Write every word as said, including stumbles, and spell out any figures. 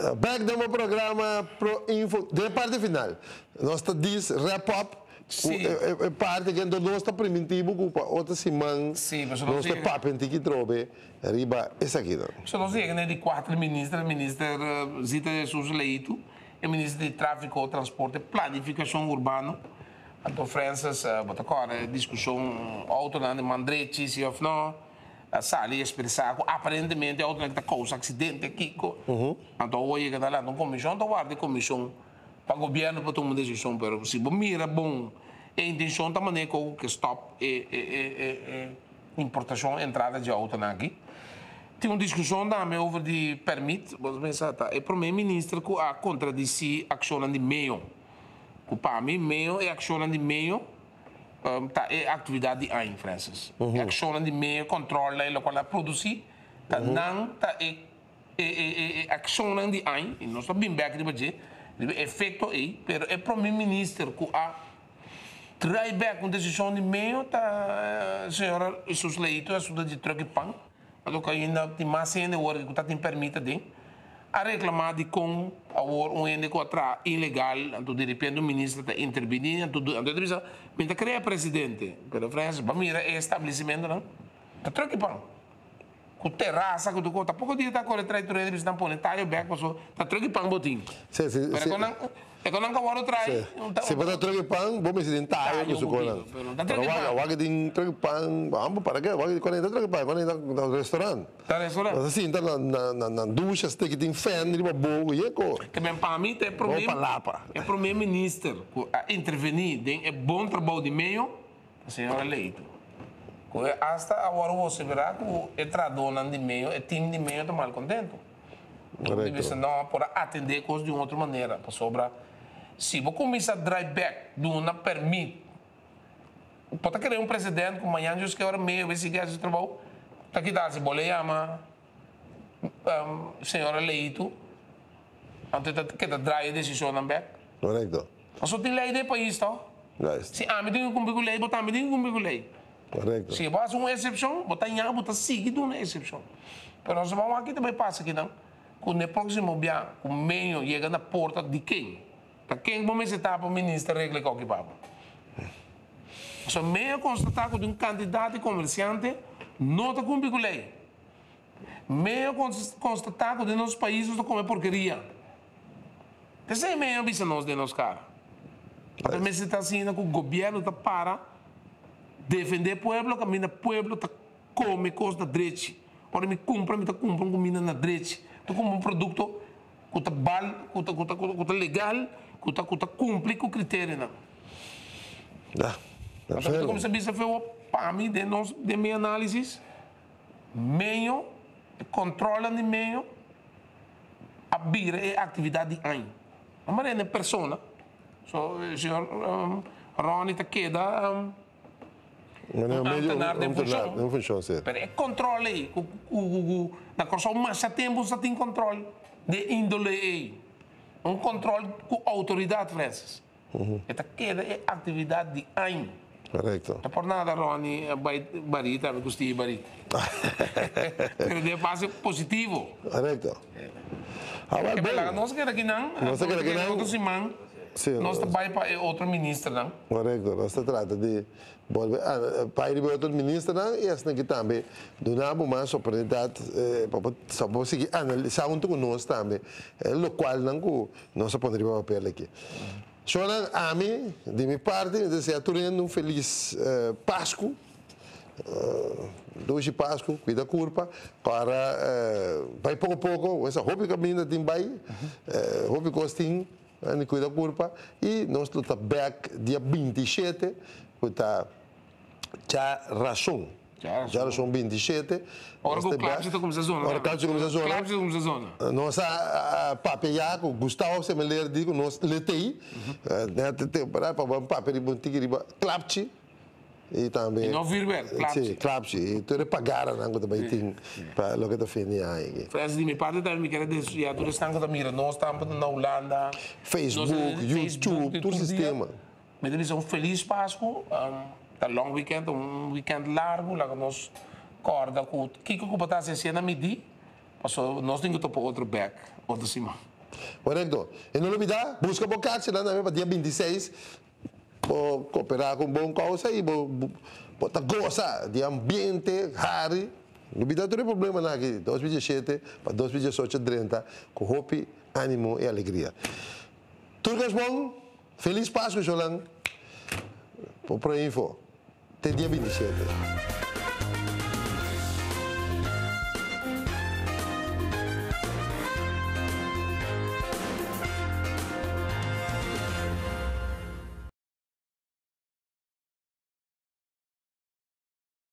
Back do meu programa pro info, de parte final. Nós diz wrap-up. Sim. É, é parte que nós está primitivo com outra semana. Sim, mas nós está papo que trobe. Arriba, essa aqui. Se nós chegamos de quatro ministros, ministro Zita Jesus Leito, e ministro de Tráfego, Transporte e Planificação Urbana. Então, Francis, bota agora, discussão autónoma de Mandretti, se ou não, sali expressar que aparentemente é outra que causa acidente aqui. Então, hoje chega lá na comissão, então guarda a comissão para o governo para tomar uma decisão, mas se mira bom, a intenção da maneira que stop a importação, entrada de auto aqui. Tem uma discussão também over de permit, vamos pensar, tá? É para o ministro que a contradição ação de meio. Que para mim, meio é ação de meio, tá? É atividade de aí, Francis. É ação de meio, controla e local produzir, tá? Não, tá? É ação de aí, e nós estamos bem back de dizer, efeito aí, mas é para o ministro que a trai back uma decisão de meio, tá? Senhora, isso é leito, é de troca de pão. Então, ainda tem mais ainda agora que está tem permita de a reclamar de com a um ende contra ilegal, então de repente o ministro está intervindo, então de repente está criando presidente, pero França, para mim é estabelecimento não, está troca pão, com terraça, com tudo, pouco dia está correndo atrás de tudo, está pondo talho back, passou, está troca pão botinho. Sim, sim. Pero quando é quando não agora trai, se você troca pão, vamos se tentar eu isso coisa. Pero waga, waga tem troca pão, vamos para quê? Waga quando entra troca pão, quando entra no restaurante. Tá restaurante. Mas assim, entra na na na ducha, tem que tem fan, riba bogo e eco. Que bem para mim é problema. É problema ministro, a intervenir, é bom trabalho de meio, a senhora Leito. Hasta agora você verá que o entrador de meio, o time de meio está mal contento. Correto. Não para atender coisas de uma outra maneira, para sobrar. Se você começar a drive back, não permite, pode querer um presidente com amanhã, just que hora meio, ver se quer esse trabalho, está aqui dá se bole chama, senhora Leito, antes que está drive decisão na back. Correto. Mas só tem lei de país, tá? Se a mim tem que cumprir com lei, botar a mim tem que cumprir com lei. Correto. Se você uma exceção, botar em água, botar seguido uma exceção. Mas nós vamos aqui também passa aqui não. Quando no próximo dia, o meio chega na porta de quem? Para quem vamos estar para o ministro regle que papo. So meio constatar que um candidato comerciante não está cumprindo com a lei. Meio constatar que de nossos países não come porcaria. Esse é meio bisa nós de nós cara. A primeira está assim que o governo está para defender o povo, que o povo está come coisa da direita. Ora me compra, me está comprando comida na direita. Tu como um produto que está bal, que está que está legal, que está que está cumpre com o critério não. Ah, então como se bisa foi para mim de nós de minha análise, meio controla de meio a vir a atividade aí. A maneira de persona, so senhor um, Ronnie está queda um, não não funciona. Não funciona, certo. Mas é controle. Na corção mais tempo você tem controle de índole. Um controle com autoridade, Francis. Esta queda é atividade de aí. Correto. Não por nada, Rony, barita, me gostei de barita. Mas de base positivo. Correto. Nós queremos que não. Nós queremos que não. Outro semana. Nós também para outro ministro, não? Correto. Nós se trata de para ir para outro ministro, não? E assim que também donamos mais oportunidade para conseguir analisar um pouco nós também, o qual não nós poderíamos papel aqui. Só a mim, de minha parte, desejo um feliz uh, Páscoa, uh, doce Páscoa, cuida curva, para uh, vai pouco a pouco, essa roupa que ainda tem vai, roupa que tem, cuida curva, e nós estamos back dia vinte e sete, está já ração. Já são vinte e sete. Ora, o Cláudio está como a zona. Ora, Cláudio como a zona. Cláudio como a zona. Nós, a papel, o Gustavo, se me ler, digo, nós letei. Para para papel de bontigo, Cláudio. E também. E não vir ver, Cláudio. Sim, Cláudio. E tu repagaram, não, também tem, para lo que tu fez aí. Francis, de minha parte, também me quero dizer, tu estás com a mira, nós estamos na Holanda. Facebook, YouTube, todo o sistema. Me diz um feliz Páscoa. Tá long weekend, um weekend largo, lá que nós corda com o que que o está se na midi, passou nós temos que topar outro back, outra semana. Correcto. E não olvidar, busca por cárcel, para dia vinte e seis, para cooperar com bom causa e para gozar de ambiente, hari. Não olvidar todo o problema aqui, dois mil e dezessete para dois mil e dezoito, trinta, com hope, ânimo e alegria. Tudo bom? Feliz Páscoa, Jolan. Por info, até dia vinte e sete.